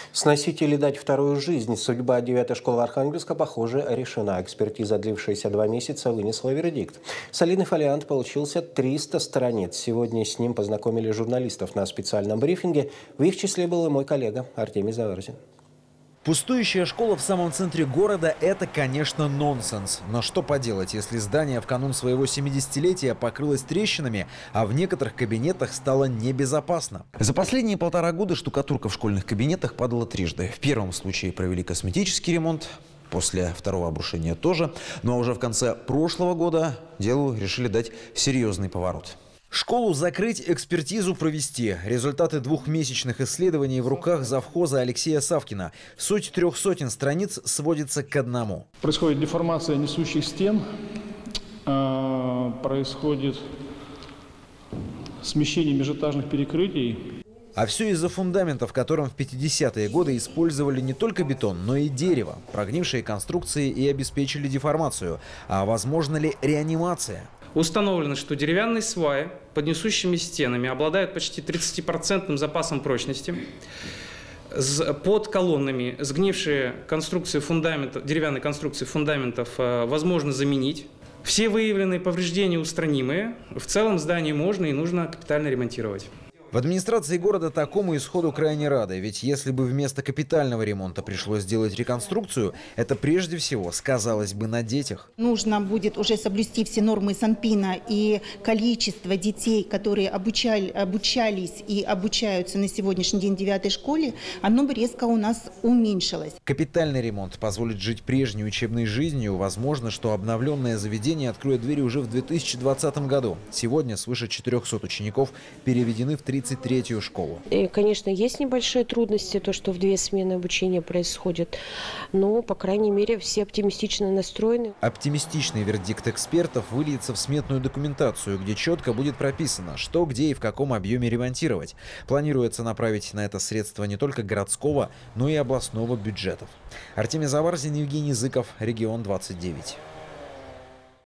Сносить или дать вторую жизнь. Судьба 9-й школы Архангельска, похоже, решена. Экспертиза, длившаяся 2 месяца, вынесла вердикт. Солидный фолиант получился 300 страниц. Сегодня с ним познакомили журналистов на специальном брифинге. В их числе был и мой коллега Артемий Заварзин. Пустующая школа в самом центре города – это, конечно, нонсенс. Но что поделать, если здание в канун своего 70-летия покрылось трещинами, а в некоторых кабинетах стало небезопасно. За последние 1,5 года штукатурка в школьных кабинетах падала трижды. В первом случае провели косметический ремонт, после второго обрушения тоже. Ну а уже в конце прошлого года делу решили дать серьезный поворот. Школу закрыть, экспертизу провести. Результаты 2-месячных исследований в руках завхоза Алексея Савкина. Суть 300 страниц сводится к одному. Происходит деформация несущих стен, происходит смещение межэтажных перекрытий. А все из-за фундамента, в котором в 50-е годы использовали не только бетон, но и дерево. Прогнившие конструкции и обеспечили деформацию. А возможно ли реанимация? Установлено, что деревянные сваи под несущими стенами обладают почти 30% запасом прочности. Под колоннами сгнившие конструкции фундаментов, деревянные конструкции фундаментов возможно заменить. Все выявленные повреждения устранимые. В целом здание можно и нужно капитально ремонтировать. В администрации города такому исходу крайне рады, ведь если бы вместо капитального ремонта пришлось сделать реконструкцию, это прежде всего сказалось бы на детях. Нужно будет уже соблюсти все нормы Санпина, и количество детей, которые обучались и обучаются на сегодняшний день в 9-й школе, оно бы резко у нас уменьшилось. Капитальный ремонт позволит жить прежней учебной жизнью. Возможно, что обновленное заведение откроет двери уже в 2020 году. Сегодня свыше 400 учеников переведены в 33-ю школу. И, конечно, есть небольшие трудности, то, что в 2 смены обучения происходит, но, по крайней мере, все оптимистично настроены. Оптимистичный вердикт экспертов выльется в сметную документацию, где четко будет прописано, что, где и в каком объеме ремонтировать. Планируется направить на это средства не только городского, но и областного бюджетов. Артемий Заварзин, Евгений Зыков, Регион 29.